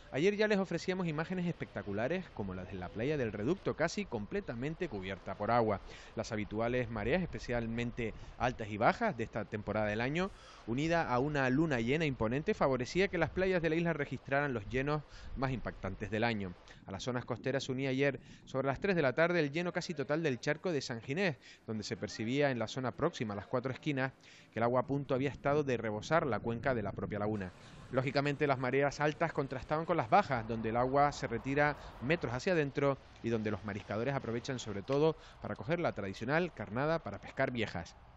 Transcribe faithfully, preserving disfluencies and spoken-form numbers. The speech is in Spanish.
Ayer ya les ofrecíamos imágenes espectaculares como las de la playa del Reducto, casi completamente cubierta por agua. Las habituales mareas, especialmente altas y bajas de esta temporada del año, unida a una luna llena imponente, favorecía que las playas de la isla registraran los llenos más impactantes del año. A las zonas costeras se unía ayer sobre las tres de la tarde el lleno casi total del charco de San Ginés, donde se percibía en la zona próxima a las cuatro esquinas que el agua a punto había estado de rebosar la cuenca de la propia laguna. Lógicamente las mareas altas contrastaban con las bajas, donde el agua se retira metros hacia adentro y donde los mariscadores aprovechan sobre todo para coger la tradicional carnada para pescar viejas.